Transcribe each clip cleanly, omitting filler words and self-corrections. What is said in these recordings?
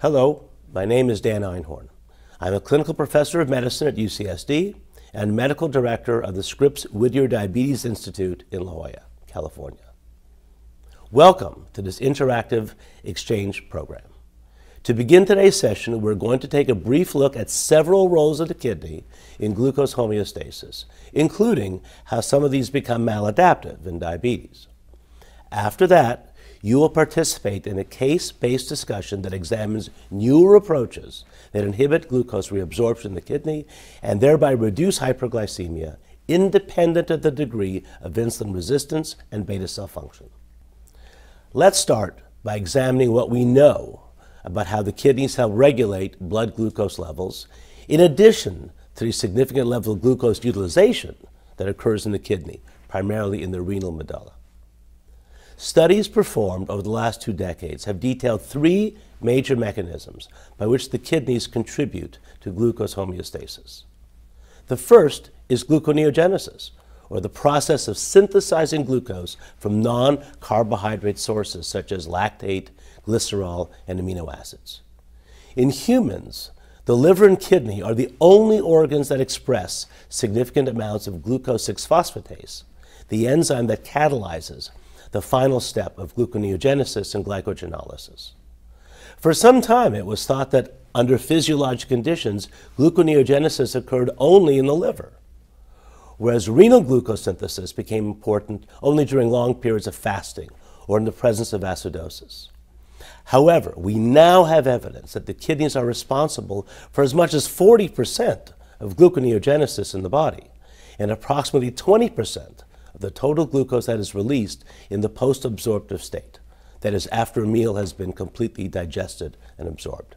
Hello, my name is Dan Einhorn. I'm a clinical professor of medicine at UCSD and medical director of the Scripps Whittier Diabetes Institute in La Jolla, California. Welcome to this interactive exchange program. To begin today's session, we're going to take a brief look at several roles of the kidney in glucose homeostasis, including how some of these become maladaptive in diabetes. After that, you will participate in a case-based discussion that examines newer approaches that inhibit glucose reabsorption in the kidney and thereby reduce hyperglycemia independent of the degree of insulin resistance and beta cell function. Let's start by examining what we know about how the kidneys help regulate blood glucose levels, in addition to the significant level of glucose utilization that occurs in the kidney, primarily in the renal medulla. Studies performed over the last 2 decades have detailed 3 major mechanisms by which the kidneys contribute to glucose homeostasis. The first is gluconeogenesis, or the process of synthesizing glucose from non-carbohydrate sources such as lactate, glycerol, and amino acids. In humans, the liver and kidney are the only organs that express significant amounts of glucose 6-phosphatase, the enzyme that catalyzes the final step of gluconeogenesis and glycogenolysis. For some time, it was thought that under physiologic conditions, gluconeogenesis occurred only in the liver, whereas renal glucose synthesis became important only during long periods of fasting or in the presence of acidosis. However, we now have evidence that the kidneys are responsible for as much as 40% of gluconeogenesis in the body and approximately 20% of the total glucose that is released in the post-absorptive state, that is, after a meal has been completely digested and absorbed.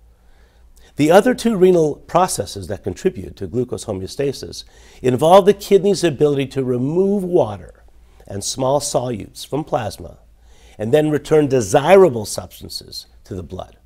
The other 2 renal processes that contribute to glucose homeostasis involve the kidney's ability to remove water and small solutes from plasma and then return desirable substances to the blood.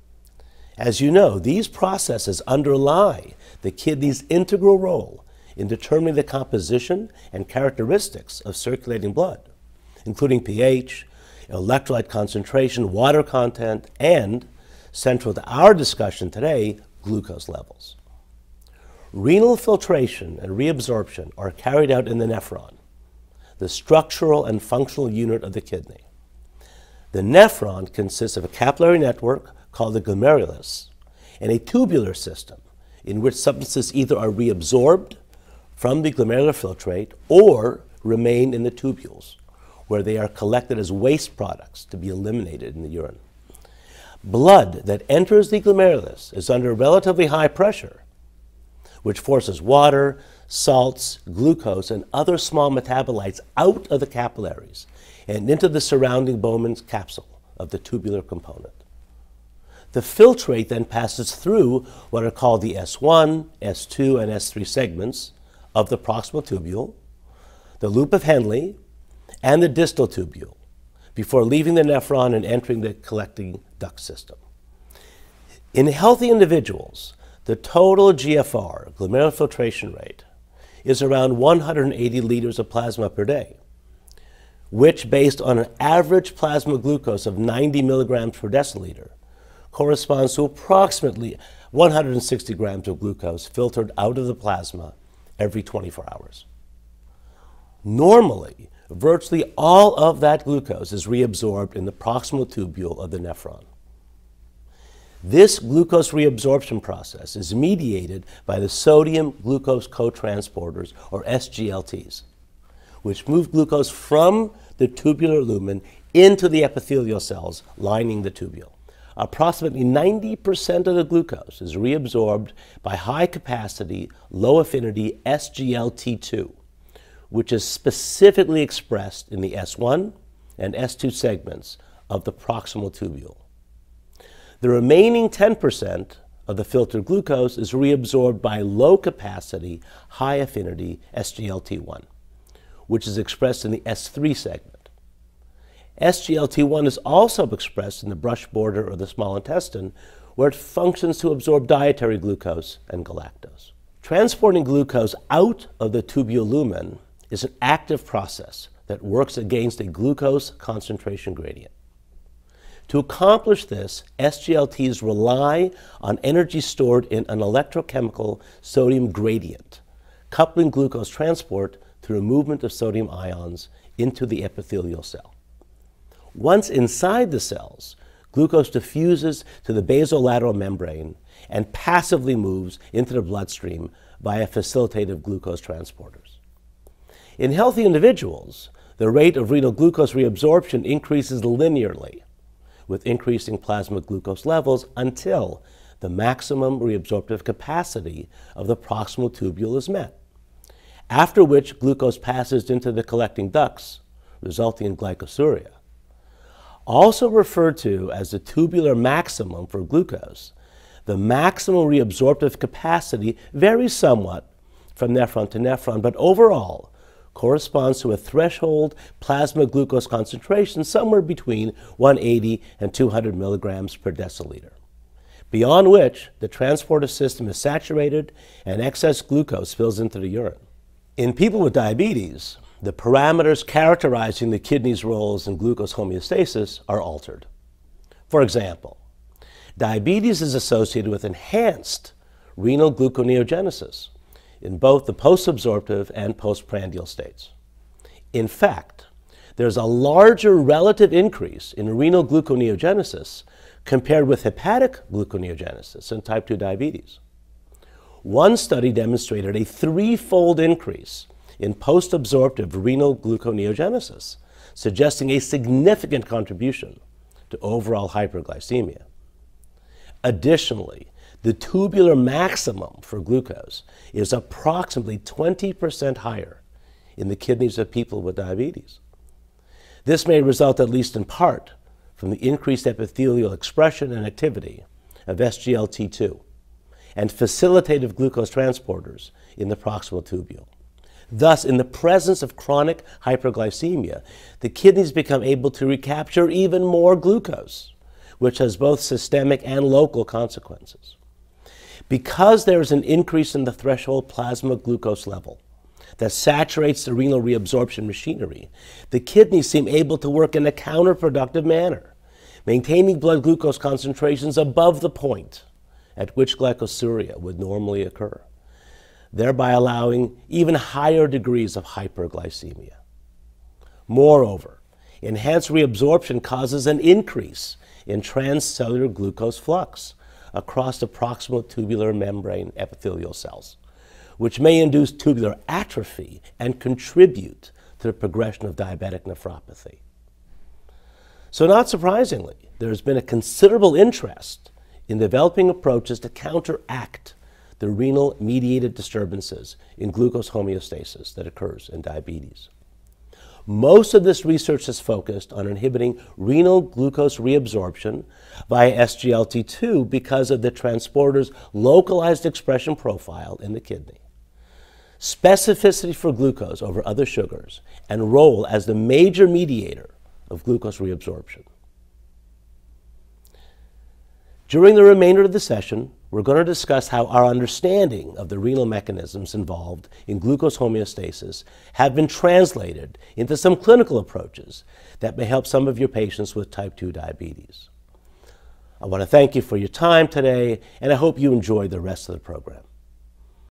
As you know, these processes underlie the kidney's integral role in determining the composition and characteristics of circulating blood, including pH, electrolyte concentration, water content, and, central to our discussion today, glucose levels. Renal filtration and reabsorption are carried out in the nephron, the structural and functional unit of the kidney. The nephron consists of a capillary network called the glomerulus and a tubular system in which substances either are reabsorbed from the glomerular filtrate or remain in the tubules, where they are collected as waste products to be eliminated in the urine. Blood that enters the glomerulus is under relatively high pressure, which forces water, salts, glucose, and other small metabolites out of the capillaries and into the surrounding Bowman's capsule of the tubular component. The filtrate then passes through what are called the S1, S2, and S3 segments of the proximal tubule, the loop of Henle, and the distal tubule, before leaving the nephron and entering the collecting duct system. In healthy individuals, the total GFR, glomerular filtration rate, is around 180 liters of plasma per day, which, based on an average plasma glucose of 90 milligrams per deciliter, corresponds to approximately 160 grams of glucose filtered out of the plasma every 24 hours. Normally, virtually all of that glucose is reabsorbed in the proximal tubule of the nephron. This glucose reabsorption process is mediated by the sodium glucose cotransporters, or SGLTs, which move glucose from the tubular lumen into the epithelial cells lining the tubule. Approximately 90% of the glucose is reabsorbed by high-capacity, low-affinity SGLT2, which is specifically expressed in the S1 and S2 segments of the proximal tubule. The remaining 10% of the filtered glucose is reabsorbed by low-capacity, high-affinity SGLT1, which is expressed in the S3 segment. SGLT1 is also expressed in the brush border or the small intestine, where it functions to absorb dietary glucose and galactose. Transporting glucose out of the tubule lumen is an active process that works against a glucose concentration gradient. To accomplish this, SGLTs rely on energy stored in an electrochemical sodium gradient, coupling glucose transport through movement of sodium ions into the epithelial cell. Once inside the cells, glucose diffuses to the basolateral membrane and passively moves into the bloodstream via facilitative glucose transporters. In healthy individuals, the rate of renal glucose reabsorption increases linearly with increasing plasma glucose levels until the maximum reabsorptive capacity of the proximal tubule is met, after which glucose passes into the collecting ducts, resulting in glycosuria. Also referred to as the tubular maximum for glucose, the maximum reabsorptive capacity varies somewhat from nephron to nephron, but overall corresponds to a threshold plasma glucose concentration somewhere between 180 and 200 milligrams per deciliter, beyond which the transporter system is saturated and excess glucose spills into the urine. In people with diabetes, the parameters characterizing the kidney's roles in glucose homeostasis are altered. For example, diabetes is associated with enhanced renal gluconeogenesis in both the post-absorptive and postprandial states. In fact, there's a larger relative increase in renal gluconeogenesis compared with hepatic gluconeogenesis in type 2 diabetes. One study demonstrated a threefold increase in post-absorptive renal gluconeogenesis, suggesting a significant contribution to overall hyperglycemia. Additionally, the tubular maximum for glucose is approximately 20% higher in the kidneys of people with diabetes. This may result, at least in part, from the increased epithelial expression and activity of SGLT2 and facilitative glucose transporters in the proximal tubule. Thus, in the presence of chronic hyperglycemia, the kidneys become able to recapture even more glucose, which has both systemic and local consequences. Because there is an increase in the threshold plasma glucose level that saturates the renal reabsorption machinery, the kidneys seem able to work in a counterproductive manner, maintaining blood glucose concentrations above the point at which glycosuria would normally occur, thereby allowing even higher degrees of hyperglycemia. Moreover, enhanced reabsorption causes an increase in transcellular glucose flux across the proximal tubular membrane epithelial cells, which may induce tubular atrophy and contribute to the progression of diabetic nephropathy. So not surprisingly, there has been a considerable interest in developing approaches to counteract the renal-mediated disturbances in glucose homeostasis that occurs in diabetes. Most of this research is focused on inhibiting renal glucose reabsorption via SGLT2 because of the transporter's localized expression profile in the kidney, specificity for glucose over other sugars, and role as the major mediator of glucose reabsorption. During the remainder of the session, we're going to discuss how our understanding of the renal mechanisms involved in glucose homeostasis have been translated into some clinical approaches that may help some of your patients with type 2 diabetes. I want to thank you for your time today, and I hope you enjoy the rest of the program.